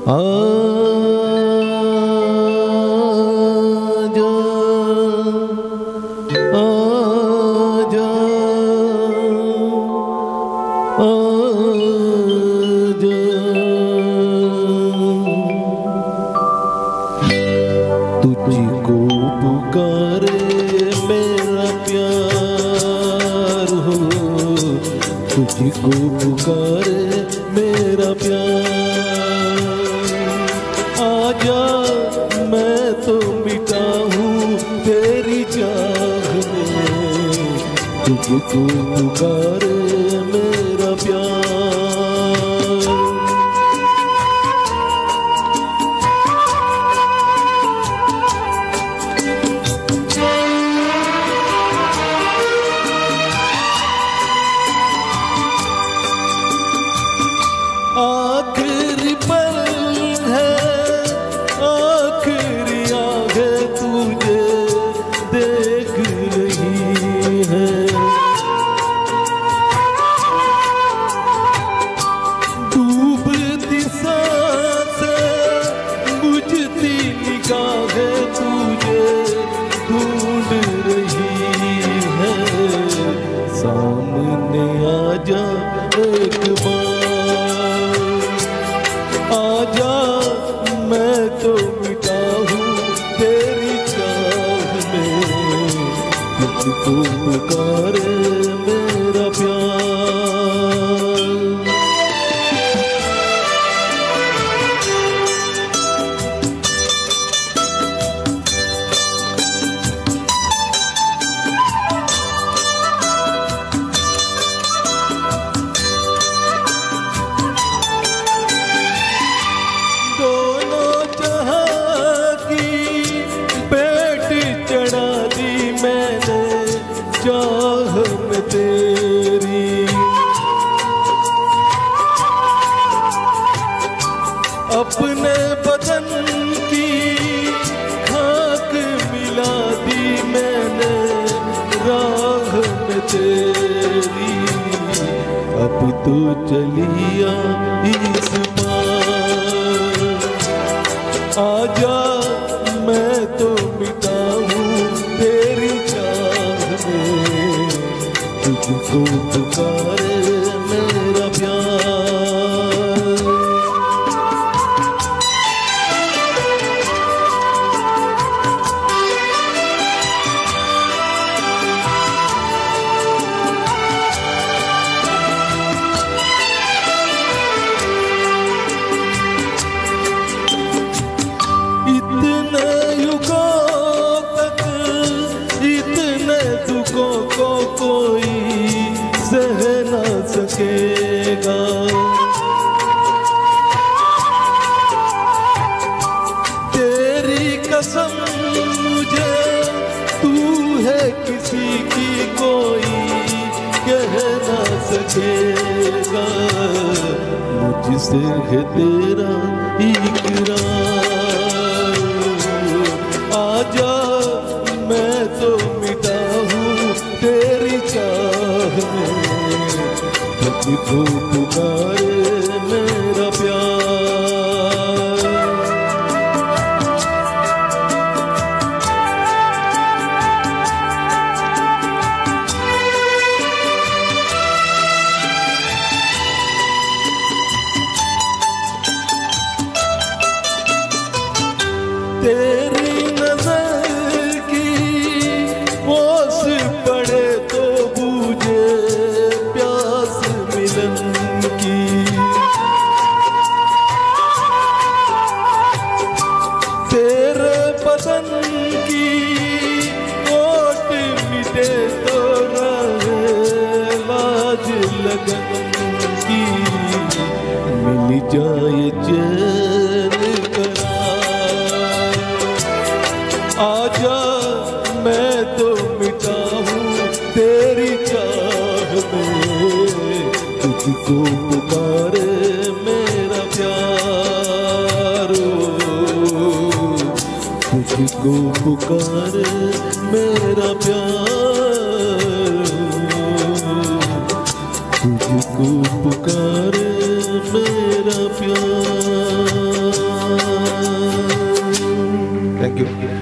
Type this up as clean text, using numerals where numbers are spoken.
तुझको पुकारे मेरा प्यार हो, तुझको पुकारे मेरा प्यार। आजा मैं तो मिटा हूँ तेरी चाह में, तुझको पुकारे मेरा प्यार। आखिरी पल है, आखिरी आंखें तुझे देख रही है। डूबती सांसें, बुझती निगाहें तुझे ढूंढ रही है। सामने आजा एक बार, आजा मैं तो मिटा हूँ तेरी चाह में, तुझको पुकारे मेरा प्यार। चाह में तेरी अपने बदन की खाक मिला दी मैंने राह में तेरी। अब तो चलिया इस पार, आजा मैं तो मिटा हूँ तेरी चाह में, तुझको पुकारे मेरा प्यार। इतने युगों तक इतने दुखों को कोई सह न सकेगा। तेरी कसम मुझे तू है किसी की कोई कह न सकेगा। मुझसे है तेरा इकरार, आजा मैं तो मिटा हूँ तेरी चाह में, तुझको पुकारे मेरा प्यार। तेरी नजर की ओस पड़े तो बूझे प्यास मिलन की। तेरे बदन की ओट मिटे तो रहे लाज लगन की। मिल जाए चैन आजा मैं तो मिटा हूँ तेरी चाह में, तुझको पुकारे मेरा प्यार। तुझको पुकारे मेरा प्यार, तुझको पुकारे मेरा प्यार। Thank you.